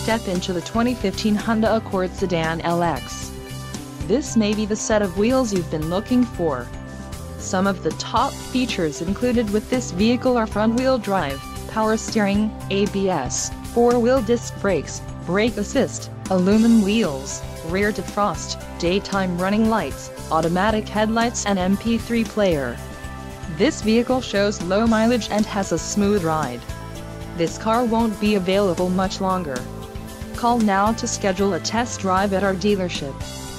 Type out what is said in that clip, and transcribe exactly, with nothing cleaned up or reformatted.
step into the twenty fifteen Honda Accord Sedan L X. This may be the set of wheels you've been looking for. Some of the top features included with this vehicle are front-wheel drive, power steering, A B S, four-wheel disc brakes, brake assist, aluminum wheels, rear defrost, daytime running lights, automatic headlights and M P three player. This vehicle shows low mileage and has a smooth ride. This car won't be available much longer. Call now to schedule a test drive at our dealership.